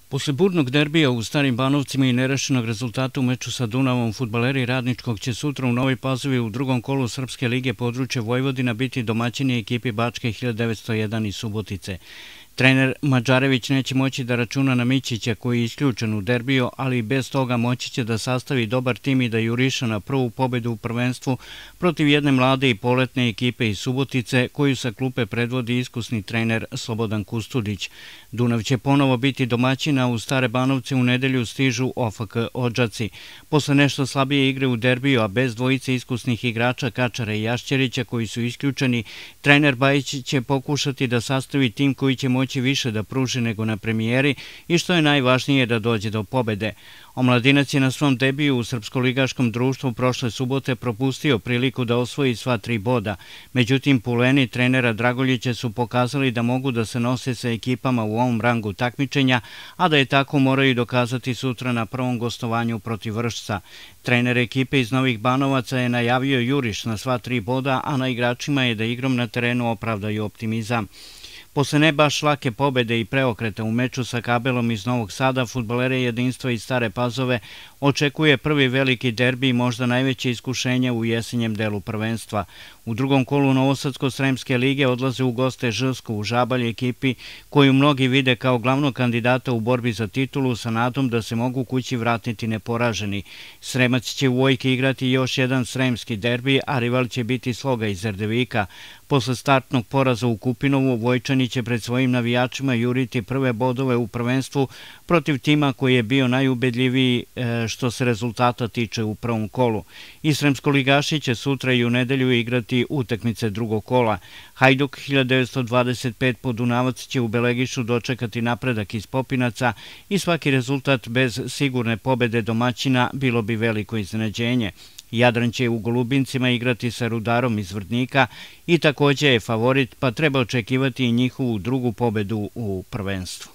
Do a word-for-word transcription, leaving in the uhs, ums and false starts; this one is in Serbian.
Posle burnog derbija u Starim Banovcima i nerešenog rezultata u meču sa Dunavom, fudbaleri Radničkog će sutra u Novoj Pazovi u drugom kolu Srpske lige područja Vojvodina biti domaćini ekipi Bačke hiljadu devetsto jedan iz Subotice. Trener Madžarević neće moći da računa na Mićića koji je isključen u derbiju, ali bez toga moći će da sastavi dobar tim i da juriša na prvu pobedu u prvenstvu protiv jedne mlade i poletne ekipe iz Subotice koju sa klupe predvodi iskusni trener Slobodan Kustudić. Dunav će ponovo biti domaćina, u Stare Banovce u nedelju stižu O F K Odžaci. Posle nešto slabije igre u derbiju, a bez dvojice iskusnih igrača Kačara i Jašćerića koji su isključeni, trener Bajić će pokušati da sastavi tim koji će moći više da pruži nego na premijeri i što je najvažnije da dođe do pobede. Omladinac je na svom debiju u srpskoligaškom društvu prošle subote propustio priliku da osvoji sva tri boda. Međutim, puleni trenera Dragoljića su pokazali da mogu da se nose sa ekipama u ovom rangu takmičenja, a da je tako moraju dokazati sutra na prvom gostovanju protiv Vršca. Trener ekipe iz Novih Banovaca je najavio juriš na sva tri boda, a na igračima je da igrom na terenu opravdaju optimizam. Posle ne baš lake pobede i preokreta u meču sa Kabelom iz Novog Sada, fudbalere Jedinstva iz Stare Pazove očekuje prvi veliki derbi i možda najveće iskušenje u jesenjem delu prvenstva. U drugom kolu Novosadsko-Sremske lige odlaze u goste Žsku u Žabalj ekipi koju mnogi vide kao glavnog kandidata u borbi za titulu sa nadom da se mogu kući vratiti neporaženi. Sremac će u Vojki igrati još jedan sremski derbi, a rival će biti Sloga iz Erdevika. Posle startnog poraza u Kupinovu, Vojčani će pred svojim navijačima juriti prve bodove u prvenstvu protiv tima koji je bio najubedljiviji što se rezultata tiče u prvom kolu. I sremskoligaši će sutra i u nedelju igrati utakmice drugog kola. Hajduk hiljadu devetsto dvadeset pet Podunavac će u Belegišu dočekati napredak iz Popinaca i svaki rezultat bez sigurne pobede domaćina bilo bi veliko iznenađenje. Jadran će u Golubincima igrati sa Rudarom iz Vrdnika i također je favorit, pa treba očekivati i njihovu drugu pobedu u prvenstvu.